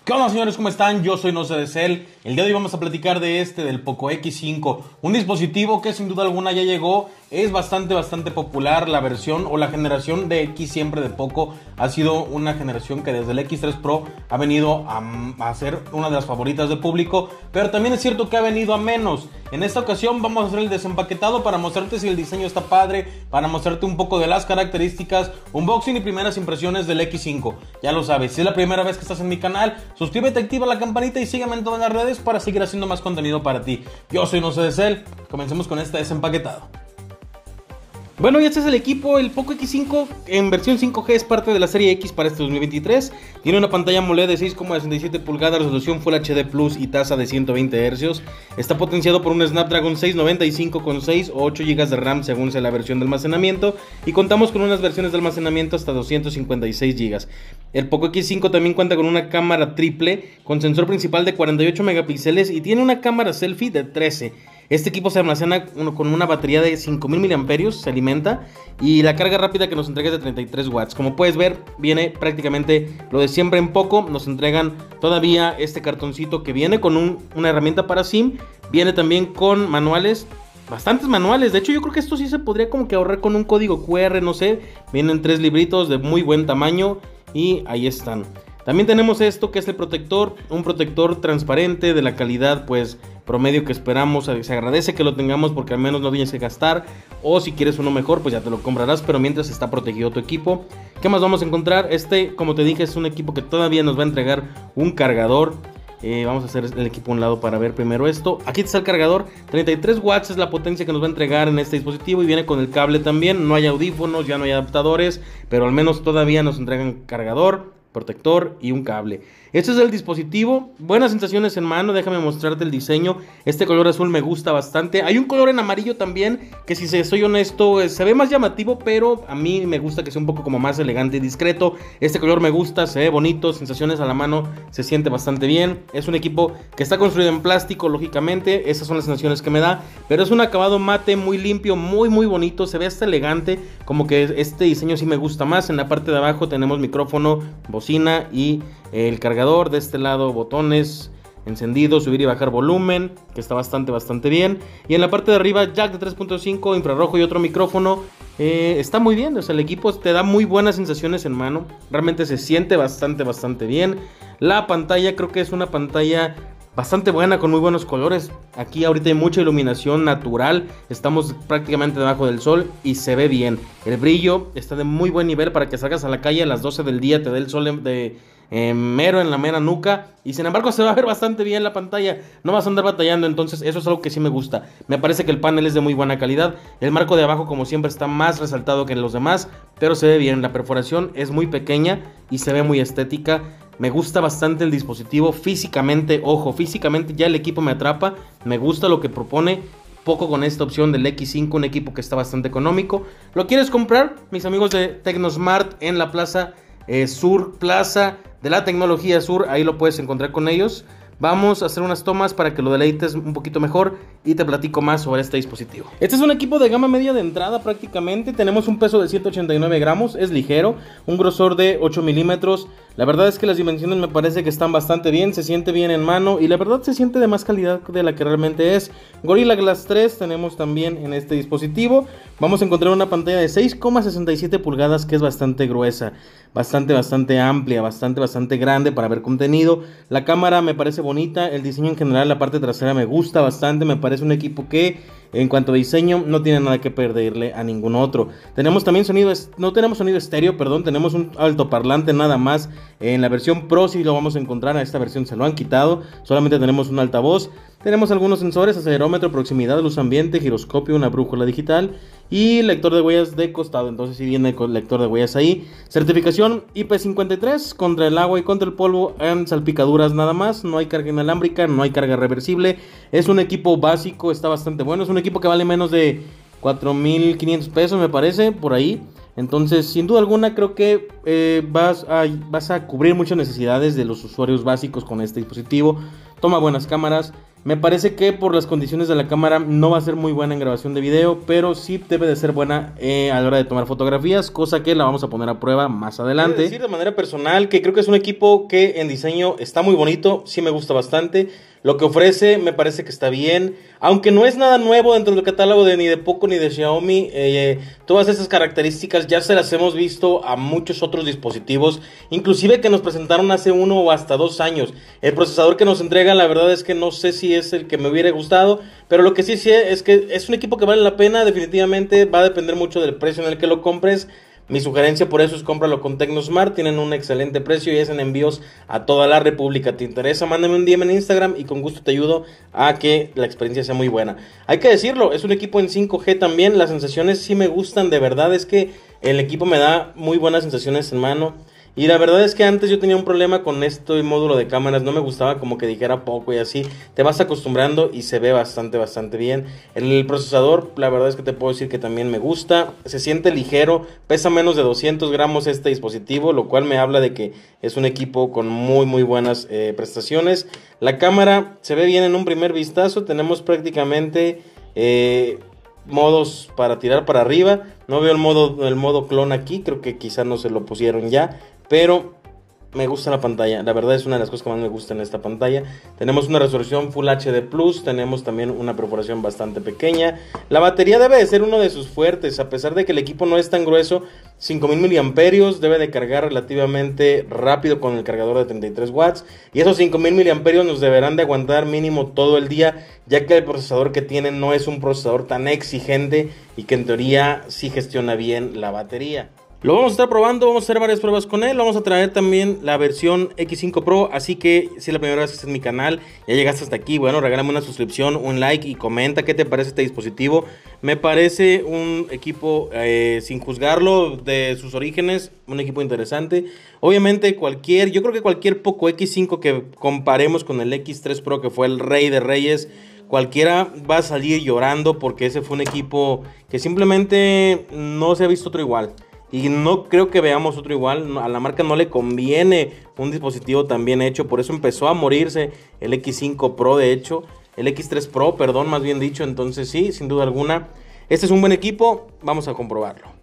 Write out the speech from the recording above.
¿Qué onda, señores? ¿Cómo están? Yo soy No sé de Cel. El día de hoy vamos a platicar del Poco X5, un dispositivo que sin duda alguna ya llegó. Es bastante popular. La versión o la generación de X siempre de Poco ha sido una generación que desde el X3 Pro ha venido a ser una de las favoritas del público, pero también es cierto que ha venido a menos. En esta ocasión vamos a hacer el desempaquetado para mostrarte si el diseño está padre, para mostrarte un poco de las características, unboxing y primeras impresiones del X5. Ya lo sabes, si es la primera vez que estás en mi canal, suscríbete, activa la campanita y sígueme en todas las redes para seguir haciendo más contenido para ti. Yo soy No sé de Cel. Comencemos con este desempaquetado. Bueno, y este es el equipo, el Poco X5 en versión 5G, es parte de la serie X para este 2023. Tiene una pantalla AMOLED de 6,67 pulgadas, resolución Full HD Plus y tasa de 120 Hz. Está potenciado por un Snapdragon 695 con 6 o 8 GB de RAM según sea la versión de almacenamiento. Y contamos con unas versiones de almacenamiento hasta 256 GB. El Poco X5 también cuenta con una cámara triple con sensor principal de 48 megapíxeles y tiene una cámara selfie de 13. Este equipo se almacena con una batería de 5000 mAh, se alimenta, y la carga rápida que nos entrega es de 33 watts. Como puedes ver, viene prácticamente lo de siempre en Poco. Nos entregan todavía este cartoncito que viene con una herramienta para SIM. Viene también con manuales, bastantes manuales. De hecho, yo creo que esto sí se podría como que ahorrar con un código QR, no sé. Vienen 3 libritos de muy buen tamaño y ahí están. También tenemos esto que es el protector, un protector transparente de la calidad pues promedio que esperamos. Se agradece que lo tengamos porque al menos no tienes que gastar, o si quieres uno mejor pues ya te lo comprarás, pero mientras está protegido tu equipo. ¿Qué más vamos a encontrar? Como te dije, es un equipo que todavía nos va a entregar un cargador. Vamos a hacer el equipo a un lado para ver primero esto. Aquí está el cargador, 33 watts es la potencia que nos va a entregar en este dispositivo, y viene con el cable también. No hay audífonos, ya no hay adaptadores, pero al menos todavía nos entregan cargador, protector y un cable. Este es el dispositivo. Buenas sensaciones en mano. Déjame mostrarte el diseño. Este color azul me gusta bastante. Hay un color en amarillo también que, si soy honesto, se ve más llamativo, pero a mí me gusta que sea un poco como más elegante y discreto. Este color me gusta, se ve bonito. Sensaciones a la mano, se siente bastante bien. Es un equipo que está construido en plástico, lógicamente. Esas son las sensaciones que me da, pero es un acabado mate muy limpio, muy bonito. Se ve hasta elegante. Como que este diseño sí me gusta más. En la parte de abajo tenemos micrófono, bocina y el cargador. De este lado botones, encendido, subir y bajar volumen, que está bastante bien. Y en la parte de arriba jack de 3.5, infrarrojo y otro micrófono. Está muy bien, o sea, el equipo te da muy buenas sensaciones en mano. Realmente se siente bastante bien. La pantalla creo que es una pantalla bastante buena, con muy buenos colores. Aquí ahorita hay mucha iluminación natural. Estamos prácticamente debajo del sol y se ve bien. El brillo está de muy buen nivel para que salgas a la calle a las 12 del día, te dé el sol mero en la mera nuca, y sin embargo se va a ver bastante bien la pantalla. No vas a andar batallando, entonces eso es algo que sí me gusta. Me parece que el panel es de muy buena calidad. El marco de abajo, como siempre, está más resaltado que los demás, pero se ve bien. La perforación es muy pequeña y se ve muy estética. Me gusta bastante el dispositivo físicamente. Ojo, físicamente ya el equipo me atrapa. Me gusta lo que propone Poco con esta opción del X5, un equipo que está bastante económico. ¿Lo quieres comprar? Mis amigos de Tecnosmart en la Plaza Sur, Plaza de la Tecnología Sur, ahí lo puedes encontrar con ellos. Vamos a hacer unas tomas para que lo deleites un poquito mejor y te platico más sobre este dispositivo. Este es un equipo de gama media de entrada prácticamente. Tenemos un peso de 189 gramos, es ligero, un grosor de 8 milímetros. La verdad es que las dimensiones me parece que están bastante bien, se siente bien en mano y la verdad se siente de más calidad de la que realmente es. Gorilla Glass 3 tenemos también en este dispositivo. Vamos a encontrar una pantalla de 6,67 pulgadas que es bastante gruesa, bastante amplia, bastante grande para ver contenido. La cámara me parece bonita, el diseño en general, la parte trasera me gusta bastante. Me parece un equipo que en cuanto a diseño no tiene nada que perderle a ningún otro. Tenemos también no tenemos sonido estéreo, perdón, tenemos un altoparlante nada más. En la versión Pro sí lo vamos a encontrar, a esta versión se lo han quitado, solamente tenemos un altavoz. Tenemos algunos sensores, acelerómetro, proximidad, luz ambiente, giroscopio, una brújula digital y lector de huellas de costado. Entonces sí viene con lector de huellas ahí. Certificación IP53 contra el agua y contra el polvo en salpicaduras nada más. No hay carga inalámbrica, no hay carga reversible. Es un equipo básico, está bastante bueno. Es un equipo que vale menos de 4,500 pesos me parece, por ahí. Entonces, sin duda alguna, creo que vas a cubrir muchas necesidades de los usuarios básicos con este dispositivo. toma buenas cámaras. Me parece que por las condiciones de la cámara no va a ser muy buena en grabación de video, pero sí debe de ser buena a la hora de tomar fotografías, cosa que la vamos a poner a prueba más adelante. Quiero decir de manera personal que creo que es un equipo que en diseño está muy bonito, sí me gusta bastante. Lo que ofrece me parece que está bien, aunque no es nada nuevo dentro del catálogo de ni de Poco ni de Xiaomi. Todas esas características ya se las hemos visto a muchos otros dispositivos, inclusive que nos presentaron hace 1 o hasta 2 años. El procesador que nos entrega, la verdad es que no sé si es el que me hubiera gustado, pero lo que sí sé es que es un equipo que vale la pena. Definitivamente va a depender mucho del precio en el que lo compres. Mi sugerencia por eso es cómpralo con Tecnosmart, tienen un excelente precio y hacen envíos a toda la república. ¿Te interesa? Mándame un DM en Instagram y con gusto te ayudo a que la experiencia sea muy buena. Hay que decirlo, es un equipo en 5G también, las sensaciones sí me gustan, de verdad es que el equipo me da muy buenas sensaciones en mano. Y la verdad es que antes yo tenía un problema con este módulo de cámaras, no me gustaba como que dijera poco y así. Te vas acostumbrando y se ve bastante bien. El procesador, la verdad es que te puedo decir que también me gusta. Se siente ligero, pesa menos de 200 gramos este dispositivo, lo cual me habla de que es un equipo con muy buenas prestaciones. La cámara se ve bien en un primer vistazo, tenemos prácticamente modos para tirar para arriba. No veo el modo clon aquí, creo que quizá no se lo pusieron ya. Pero me gusta la pantalla, la verdad es una de las cosas que más me gusta en esta pantalla. Tenemos una resolución Full HD Plus, tenemos también una perforación bastante pequeña. La batería debe de ser uno de sus fuertes, a pesar de que el equipo no es tan grueso. 5000 miliamperios, debe de cargar relativamente rápido con el cargador de 33 watts. Y esos 5000 miliamperios nos deberán de aguantar mínimo todo el día, ya que el procesador que tienen no es un procesador tan exigente y que en teoría sí gestiona bien la batería. Lo vamos a estar probando, vamos a hacer varias pruebas con él. Vamos a traer también la versión X5 Pro. Así que si es la primera vez que estás en mi canal, ya llegaste hasta aquí, bueno, regálame una suscripción, un like y comenta qué te parece este dispositivo. Me parece un equipo, sin juzgarlo de sus orígenes, un equipo interesante. Obviamente yo creo que cualquier Poco X5 que comparemos con el X3 Pro, que fue el rey de reyes, cualquiera va a salir llorando porque ese fue un equipo que simplemente no se ha visto otro igual. Y no creo que veamos otro igual. A la marca no le conviene un dispositivo tan bien hecho. Por eso empezó a morirse el X5 Pro, de hecho. El X3 Pro, perdón, más bien dicho. Entonces sí, sin duda alguna, este es un buen equipo. Vamos a comprobarlo.